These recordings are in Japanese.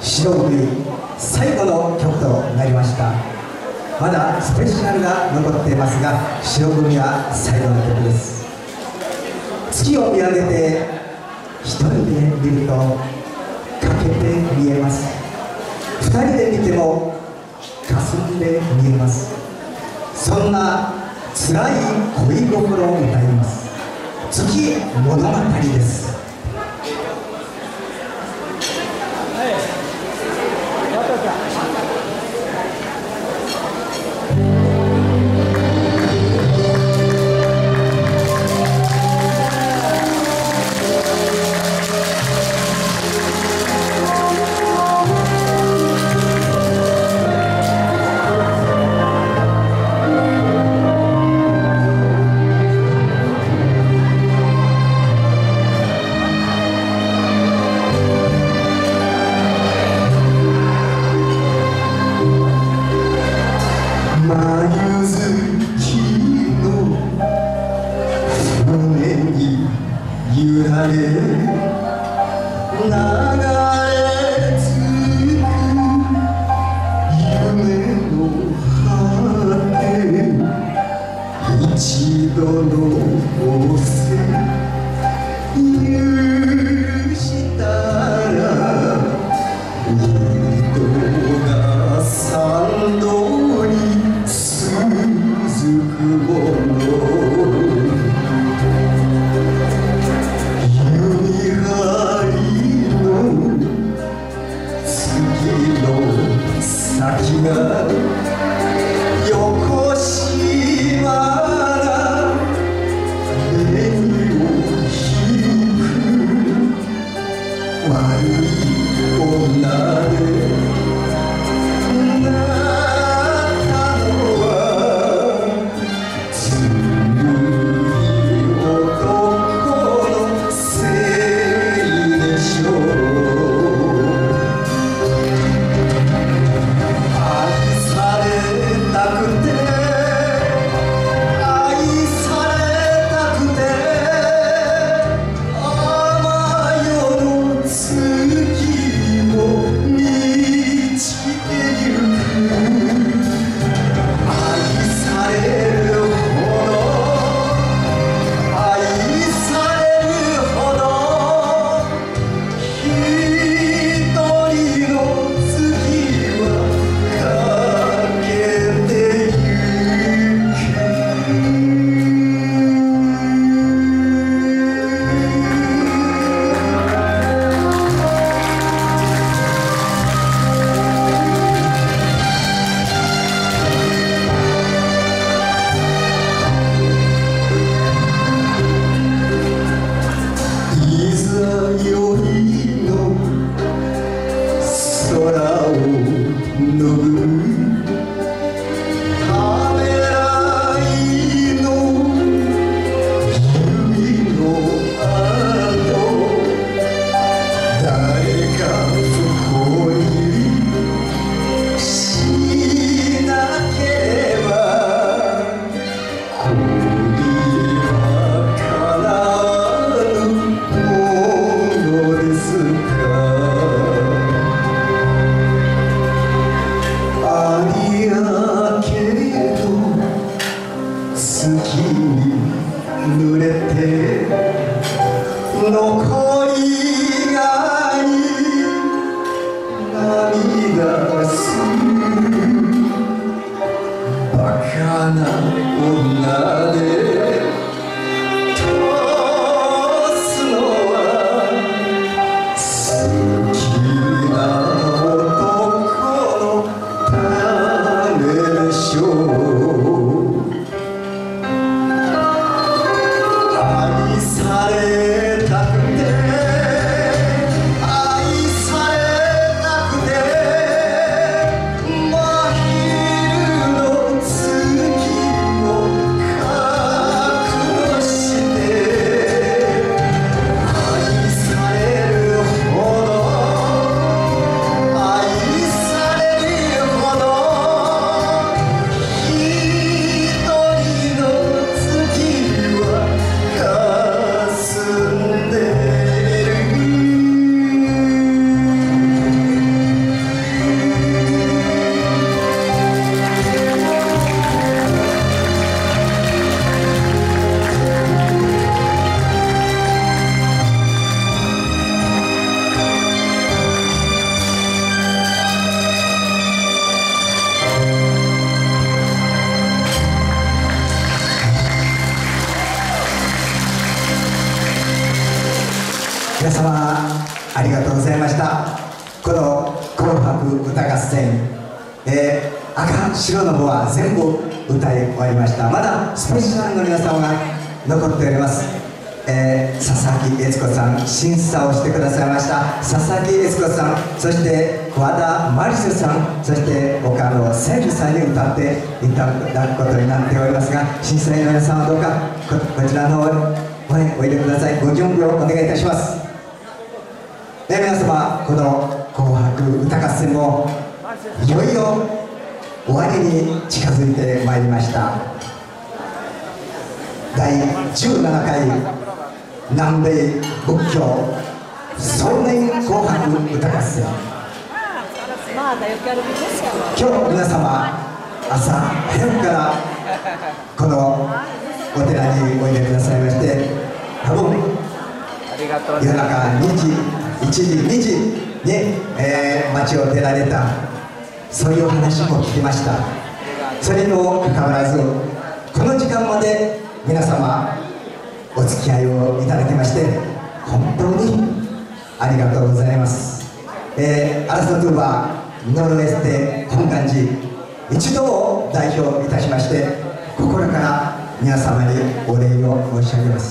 白組最後の曲となりました。まだスペシャルが残っていますが、白組は最後の曲です。月を見上げて一人で見ると欠けて見えます。二人で見ても霞んで見えます。そんな辛い恋心を歌います。月物語です。 一度の仰せ許したら二度が三度に続くもの弓張の次の先が横島月も見がとうございました。この紅白歌合戦、赤白の方は全部歌い終わりました。まだスペシャルの皆様が残っております。佐々木悦子さん、審査をしてくださいました佐々木悦子さん、そして和田真理瀬さん、そして岡野千里さんに歌っていただくことになっておりますが、審査員の皆さんはどうか こちらの方においでください。ご準備をお願いいたします。皆様、この紅白歌合戦もいよいよ終わりに近づいてまいりました。第17回南米仏教壮年紅白歌合戦、今日皆様朝早くからこのお寺においでくださいまして、多分夜中2時1時2時に、街を出られた、そういう話も聞きました。それにもかかわらずこの時間まで皆様お付き合いをいただきまして本当にありがとうございます。アラストトゥーバーノルウェステ本願寺一同を代表いたしまして心から皆様にお礼を申し上げます。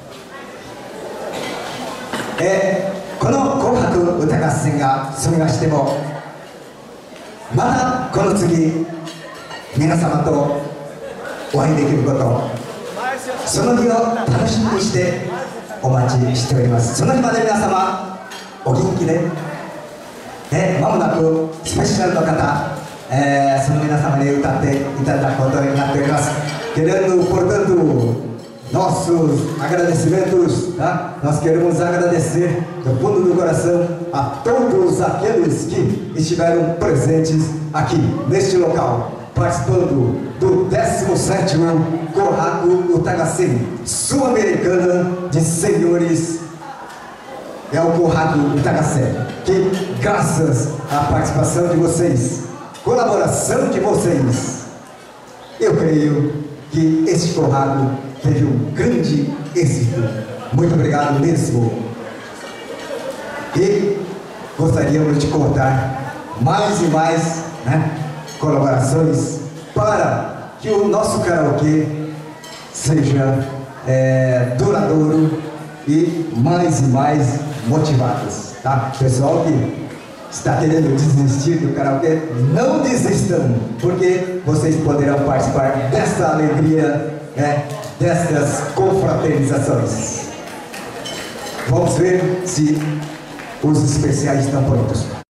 この紅白歌合戦が済みましても、またこの次皆様とお会いできること、その日を楽しみにしてお待ちしております。その日まで皆様お元気で、間もなくスペシャルの方、その皆様に歌っていただくことになっております。Querendo, portanto, nossos agradecimentos, tá? Nós queremos agradecer do fundo do coração a todos aqueles que estiveram presentes aqui neste local, participando do 17º Corraco Utagassen Sul-Americana de Senhores. É o Corraco Utagassen, que graças à participação de vocês, colaboração de vocês, eu creio que este Corraco teve um grande êxito. Muito obrigado mesmo. E gostaríamos de contar mais e mais, colaborações para que o nosso karaokê seja duradouro e mais motivados, tá? Pessoal que está querendo desistir do karaokê, não desistam, porque vocês poderão participar dessa alegria, destas confraternizações. Vamos ver se os especiais estão prontos.